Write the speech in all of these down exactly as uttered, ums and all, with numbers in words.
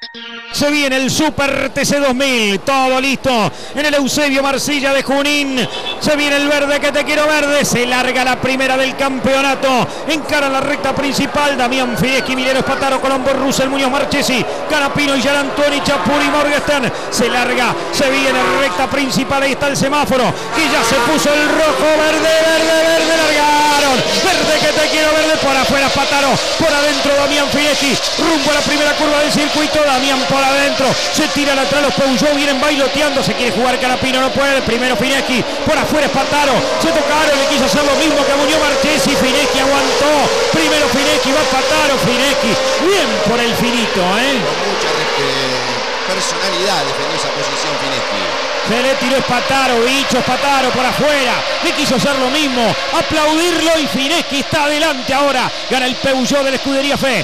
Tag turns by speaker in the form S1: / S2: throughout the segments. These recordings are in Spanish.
S1: Se viene el Super T C dos mil, todo listo en el Eusebio Marcilla de Junín. Se viene el verde que te quiero verde. Se larga la primera del campeonato. Encara la recta principal. Damián Fineschi, Milero Espataro, Colombo, Russell, Muñoz Marchesi, Canapino y Gianantoni, Chapur y Morgenstern. Se larga, se viene recta principal. Ahí está el semáforo que ya se puso el rojo, verde, verde, verde. Largaron. Verde que te quiero verde. Por afuera Espataro, por adentro Damián Fineschi. Rumbo a la primera curva del circuito. Damián por adentro, se tiran atrás los Peugeot, vienen bailoteando, se quiere jugar Canapino, no puede, primero Fineschi, por afuera Espataro, se tocaron, le quiso hacer lo mismo que Muñoz Marchesi, Fineschi aguantó, primero Fineschi, va Espataro, Fineschi, bien por el finito, ¿eh?
S2: Con mucha eh, personalidad defendió esa posición Fineschi.
S1: Se le tiró Espataro, bicho Espataro por afuera, le quiso hacer lo mismo, aplaudirlo y Fineschi está adelante ahora, gana el Peugeot de la Escudería Fe.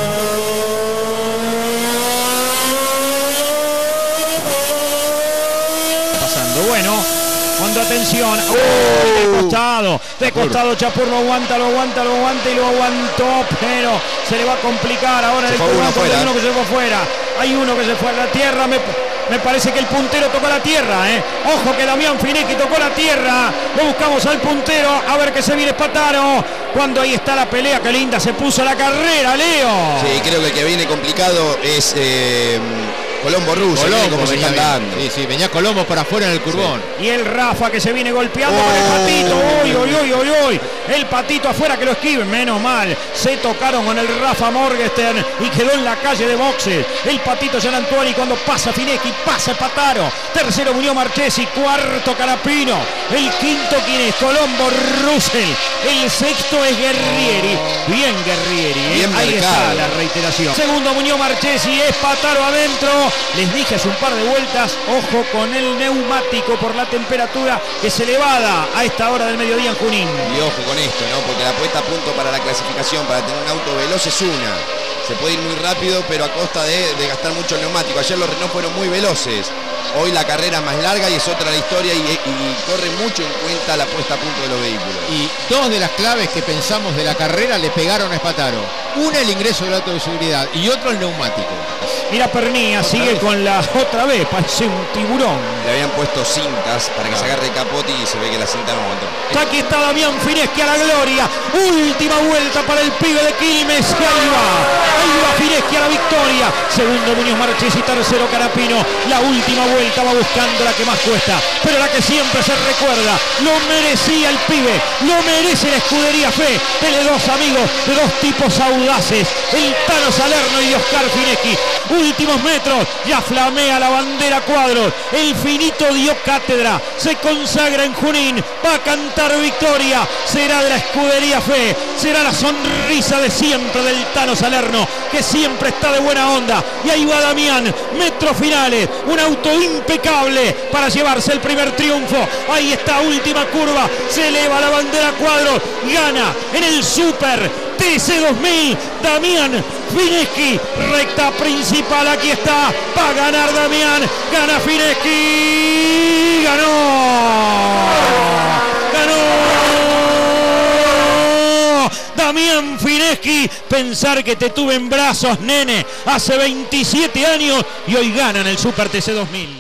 S1: Bueno, cuando atención, oh, de costado, de costado Chapur lo aguanta, lo aguanta, lo aguanta y lo aguantó, pero se le va a complicar ahora en el campeonato. Hay uno que se fue afuera, hay uno que se fue a la tierra, me, me parece que el puntero tocó la tierra, ¿eh? Ojo que Damián Fineschi tocó la tierra, lo buscamos al puntero, a ver que se viene Espataro, cuando ahí está la pelea, qué linda se puso la carrera, Leo.
S2: Sí, creo que el que viene complicado es... Eh... Colombo Russo,
S3: Colombo,
S2: como se está dando.
S3: Sí, sí, venía Colombo por afuera en el curbón.
S1: Sí. Y el Rafa que se viene golpeando oh, con el patito. Uy, uy, uy, uy, uy. El patito afuera que lo esquive. Menos mal. Se tocaron con el Rafa Morgenstern y quedó en la calle de boxes. El patito Gianantoni cuando pasa Fineschi, pasa Espataro. Tercero Muñoz Marchesi, cuarto Canapino. El quinto quién es, Colombo Russell. El sexto es Guerrieri. Bien Guerrieri, ¿eh?
S2: Bien
S1: ahí
S2: mercado.
S1: Está la reiteración. Segundo Muñoz Marchesi, Espataro adentro. Les dije hace un par de vueltas, ojo con el neumático por la temperatura que se elevada a esta hora del mediodía en Junín.
S2: Y ojo con esto, ¿no? Porque la puesta a punto para la clasificación, para tener un auto veloz es una. Se puede ir muy rápido, pero a costa de, de gastar mucho el neumático. Ayer los Renault fueron muy veloces. Hoy la carrera es más larga y es otra la historia y, y corre mucho en cuenta la puesta a punto de los vehículos.
S3: Y dos de las claves que pensamos de la carrera le pegaron a Espataro. Una el ingreso del auto de seguridad y otro el neumático.
S1: Mira Pernía, sigue vez? con la otra vez, parece un tiburón.
S2: Le habían puesto cintas para que ah. se agarre el capote y se ve que la cinta no aguantó.
S1: Aquí está Damián Fineschi a la gloria. Última vuelta para el pibe de Quilmes. Y ahí va, ahí va Fineschi a la victoria. Segundo Muñoz Marchesi, tercero Canapino. La última vuelta va buscando la que más cuesta, pero la que siempre se recuerda. Lo merecía el pibe, lo merece la Escudería Fe. De dos amigos, de dos tipos audaces, el Tano Salerno y Oscar Fineschi. Últimos metros, ya flamea la bandera Cuadros, el finito dio cátedra, se consagra en Junín, va a cantar victoria, será de la Escudería Fe, será la sonrisa de siempre del Tano Salerno, que siempre está de buena onda, y ahí va Damián, metros finales, un auto impecable para llevarse el primer triunfo, ahí está última curva, se eleva la bandera Cuadros, gana en el Super T C dos mil, Damián Fineschi, recta principal, aquí está, va a ganar Damián, gana Fineschi, ganó, ganó Damián Fineschi, pensar que te tuve en brazos, nene, hace veintisiete años y hoy ganan el Super T C dos mil.